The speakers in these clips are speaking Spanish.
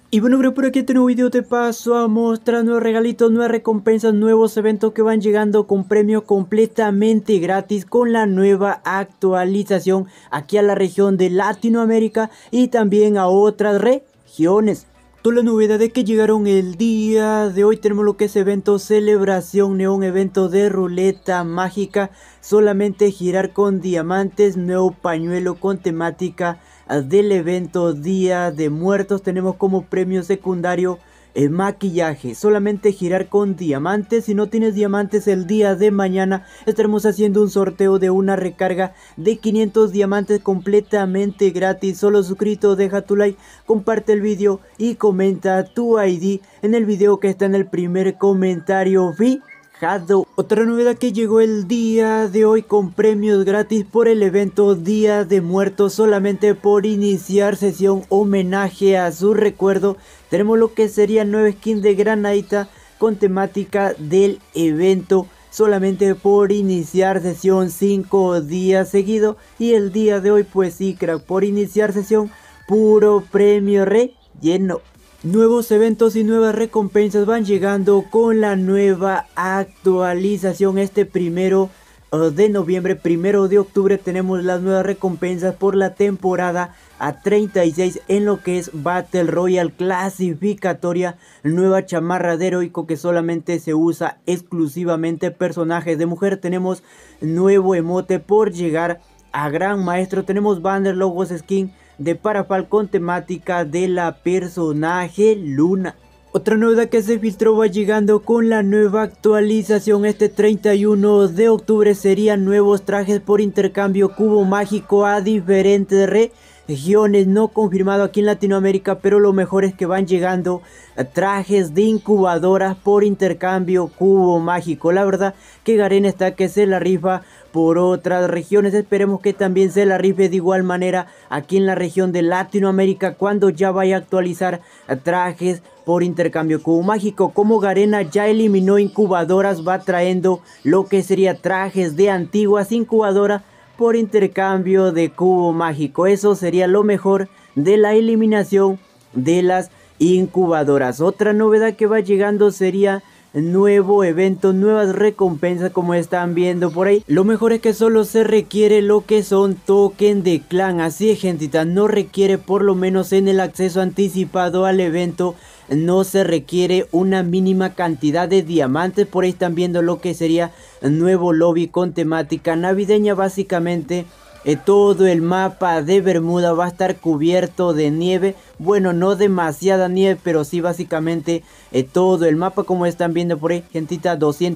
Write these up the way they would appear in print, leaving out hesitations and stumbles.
Y bueno, bro, por aquí este nuevo video te paso a mostrar nuevos regalitos, nuevas recompensas, nuevos eventos que van llegando con premios completamente gratis con la nueva actualización aquí a la región de Latinoamérica y también a otras regiones. Todas las novedades que llegaron el día de hoy: tenemos lo que es evento celebración neón, evento de ruleta mágica, solamente girar con diamantes, nuevo pañuelo con temática del evento Día de Muertos. Tenemos como premio secundario el maquillaje, solamente girar con diamantes. Si no tienes diamantes, el día de mañana estaremos haciendo un sorteo de una recarga de 500 diamantes completamente gratis. Solo suscrito, deja tu like, comparte el video y comenta tu ID en el video que está en el primer comentario fijado. Otra novedad que llegó el día de hoy con premios gratis por el evento Día de Muertos, solamente por iniciar sesión homenaje a su recuerdo. Tenemos lo que sería 9 skins de granadita con temática del evento, solamente por iniciar sesión 5 días seguidos. Y el día de hoy pues sí, crack, por iniciar sesión puro premio relleno. Nuevos eventos y nuevas recompensas van llegando con la nueva actualización. Este primero de noviembre, primero de octubre, tenemos las nuevas recompensas por la temporada a 36 en lo que es Battle Royale clasificatoria. Nueva chamarra de heroico que solamente se usa exclusivamente personajes de mujer. Tenemos nuevo emote por llegar a Gran Maestro. Tenemos banner, logos, skin de Parafal con temática de la personaje Luna. Otra novedad que se filtró va llegando con la nueva actualización este 31 de octubre serían nuevos trajes por intercambio cubo mágico a diferentes regiones. No confirmado aquí en Latinoamérica, pero lo mejor es que van llegando trajes de incubadoras por intercambio cubo mágico. La verdad que Garen está que se la rifa por otras regiones. Esperemos que también se la rife de igual manera aquí en la región de Latinoamérica cuando ya vaya a actualizar trajes por intercambio cubo mágico. Como Garena ya eliminó incubadoras, va trayendo lo que sería trajes de antiguas incubadoras por intercambio de cubo mágico. Eso sería lo mejor de la eliminación de las incubadoras. Otra novedad que va llegando sería nuevo evento, nuevas recompensas como están viendo por ahí. Lo mejor es que solo se requiere lo que son token de clan. Así es, gentita, no requiere, por lo menos en el acceso anticipado al evento, no se requiere una mínima cantidad de diamantes. Por ahí están viendo lo que sería nuevo lobby con temática navideña. Básicamente todo el mapa de Bermuda va a estar cubierto de nieve. Bueno, no demasiada nieve, pero sí básicamente todo el mapa, como están viendo por ahí, gentita.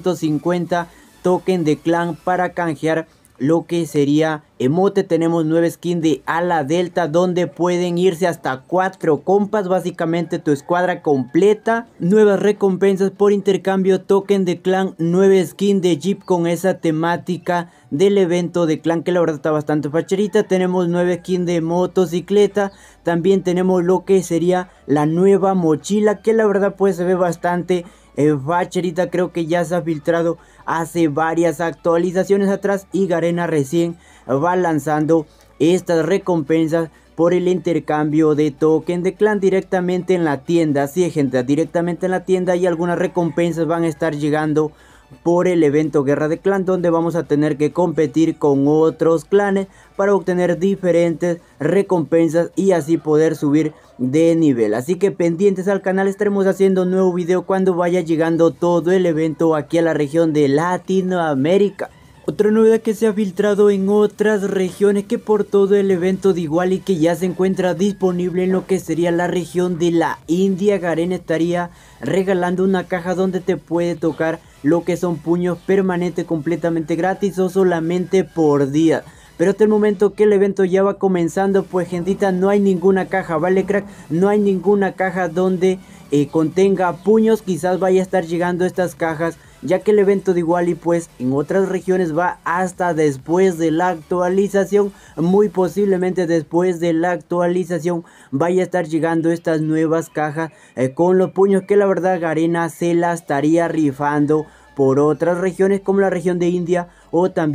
250 token de clan para canjear lo que sería emote. Tenemos 9 skins de ala delta donde pueden irse hasta 4 compas, básicamente tu escuadra completa. Nuevas recompensas por intercambio token de clan, 9 skins de jeep con esa temática del evento de clan, que la verdad está bastante facherita. Tenemos 9 skins de motocicleta. También tenemos lo que sería la nueva mochila, que la verdad pues se ve bastante facherita. Creo que ya se ha filtrado hace varias actualizaciones atrás y Garena recién va lanzando estas recompensas por el intercambio de token de clan directamente en la tienda. Así es, gente, directamente en la tienda, y algunas recompensas van a estar llegando por el evento Guerra de Clan, donde vamos a tener que competir con otros clanes para obtener diferentes recompensas y así poder subir de nivel. Así que pendientes al canal, estaremos haciendo un nuevo video cuando vaya llegando todo el evento aquí a la región de Latinoamérica. Otra novedad que se ha filtrado en otras regiones, que por todo el evento de igual y que ya se encuentra disponible en lo que sería la región de la India, Garen estaría regalando una caja donde te puede tocar lo que son puños permanentes completamente gratis o solamente por día. Pero hasta el momento que el evento ya va comenzando, pues gentita, no hay ninguna caja, ¿vale, crack? No hay ninguna caja donde contenga puños. Quizás vaya a estar llegando estas cajas, ya que el evento de igual y pues en otras regiones va hasta después de la actualización. Muy posiblemente después de la actualización vaya a estar llegando estas nuevas cajas con los puños, que la verdad Garena se la estaría rifando por otras regiones como la región de India o también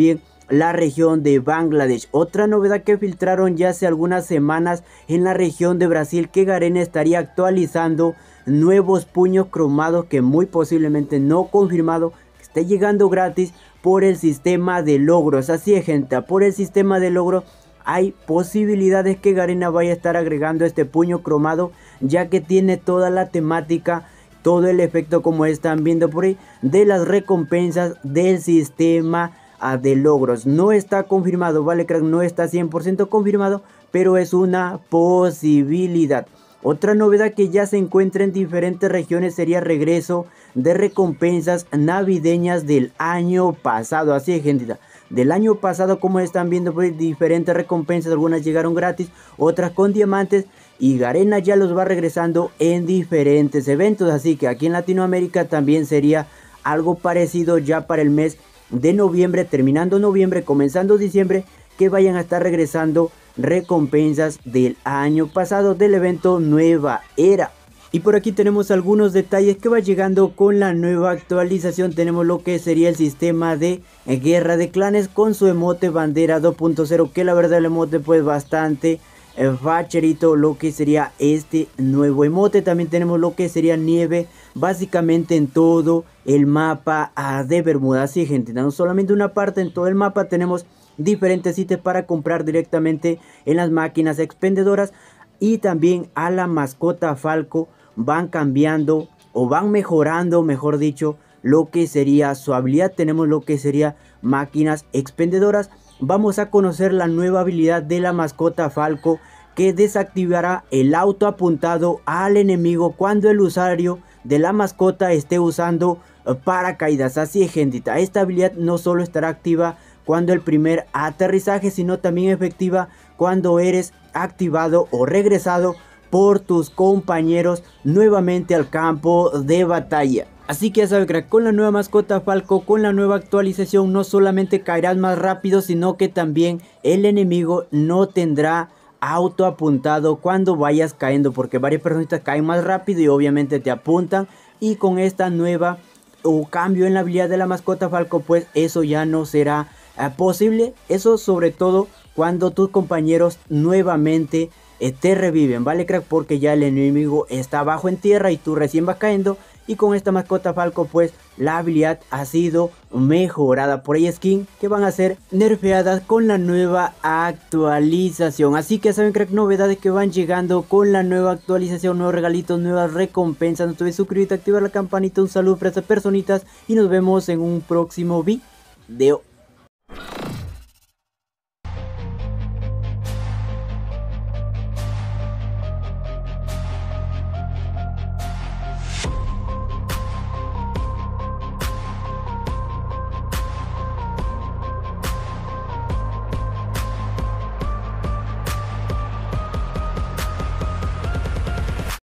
la región de Bangladesh. Otra novedad que filtraron ya hace algunas semanas en la región de Brasil, que Garena estaría actualizando nuevos puños cromados que muy posiblemente no confirmado, que esté llegando gratis por el sistema de logros. Así es, gente, por el sistema de logros hay posibilidades que Garena vaya a estar agregando este puño cromado, ya que tiene toda la temática, todo el efecto, como están viendo por ahí, de las recompensas del sistema de logros. No está confirmado, vale, crack, no está 100% confirmado, pero es una posibilidad. Otra novedad que ya se encuentra en diferentes regiones sería regreso de recompensas navideñas del año pasado. Así es, gente, del año pasado, como están viendo, pues diferentes recompensas, algunas llegaron gratis, otras con diamantes, y Garena ya los va regresando en diferentes eventos. Así que aquí en Latinoamérica también sería algo parecido ya para el mes de noviembre, terminando noviembre, comenzando diciembre, que vayan a estar regresando recompensas del año pasado del evento Nueva Era. Y por aquí tenemos algunos detalles que va llegando con la nueva actualización. Tenemos lo que sería el sistema de guerra de clanes con su emote bandera 2.0, que la verdad el emote pues bastante facherito, lo que sería este nuevo emote. También tenemos lo que sería nieve básicamente en todo el mapa de Bermuda. Así, gente, no solamente una parte, en todo el mapa tenemos diferentes ítems para comprar directamente en las máquinas expendedoras. Y también a la mascota Falco van cambiando o van mejorando, mejor dicho, lo que sería su habilidad. Tenemos lo que sería máquinas expendedoras. Vamos a conocer la nueva habilidad de la mascota Falco, que desactivará el auto apuntado al enemigo cuando el usuario de la mascota esté usando paracaídas. Así es, gentita, esta habilidad no solo estará activa cuando el primer aterrizaje, sino también efectiva cuando eres activado o regresado por tus compañeros nuevamente al campo de batalla. Así que ya saben, crack, con la nueva mascota Falco, con la nueva actualización, no solamente caerás más rápido, sino que también el enemigo no tendrá auto apuntado cuando vayas cayendo, porque varias personitas caen más rápido y obviamente te apuntan. Y con esta nueva cambio en la habilidad de la mascota Falco, pues eso ya no será posible. Eso sobre todo cuando tus compañeros nuevamente te reviven, vale, crack, porque ya el enemigo está abajo en tierra y tú recién vas cayendo. Y con esta mascota Falco pues la habilidad ha sido mejorada. Por ahí skin que van a ser nerfeadas con la nueva actualización. Así que saben, crack, novedades que van llegando con la nueva actualización, nuevos regalitos, nuevas recompensas. No te olvides suscribirte, activar la campanita. Un saludo para estas personitas y nos vemos en un próximo video.